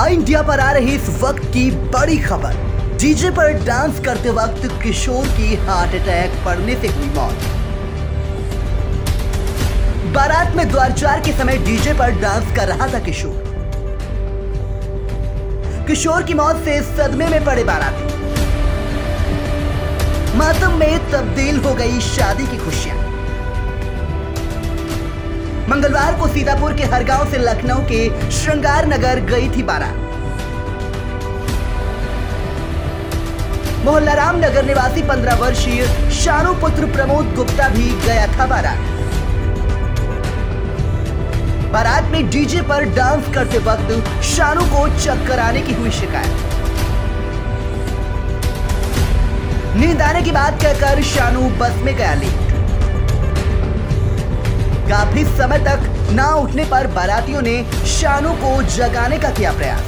India पर आ रही इस वक्त की बड़ी खबर। डीजे पर डांस करते वक्त किशोर की हार्ट अटैक पड़ने से हुई मौत। बारात में द्वारचार के समय डीजे पर डांस कर रहा था किशोर। किशोर की मौत से सदमे में पड़े बाराती। मातम में तब्दील हो गई शादी की खुशियां। मंगलवार को सीतापुर के हरगांव से लखनऊ के श्रृंगार नगर गई थी बारात। मोहल्ला राम नगर निवासी 15 वर्षीय शानू पुत्र प्रमोद गुप्ता भी गया था बारात। बारात में डीजे पर डांस करते वक्त शानू को चक्कर आने की हुई शिकायत। नींद आने की बात कहकर शानू बस में गया लेट। काफी समय तक ना उठने पर बारातियों ने शानू को जगाने का किया प्रयास।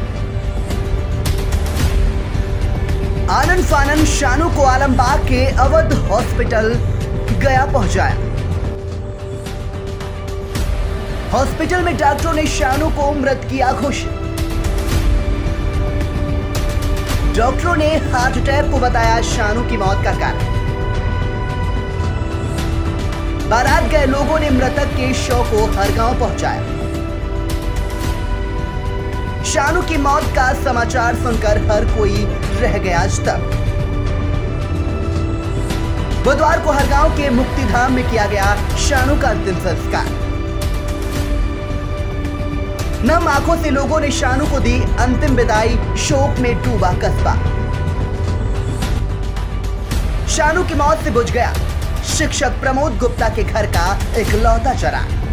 आनन फानन शानू को आलमबाग के अवध हॉस्पिटल गया पहुंचाया। हॉस्पिटल में डॉक्टरों ने शानू को मृत किया घोषित। डॉक्टरों ने हार्ट अटैक को बताया शानू की मौत का कारण। बारात गए लोगों ने मृतक के शव को हरगांव पहुंचाया। शानू की मौत का समाचार सुनकर हर कोई रह गया स्तब्ध। बुधवार को हरगांव के मुक्तिधाम में किया गया शानू का अंतिम संस्कार। नम आंखों से लोगों ने शानू को दी अंतिम विदाई। शोक में डूबा कस्बा। शानू की मौत से बुझ गया शिक्षक प्रमोद गुप्ता के घर का इकलौता चिराग।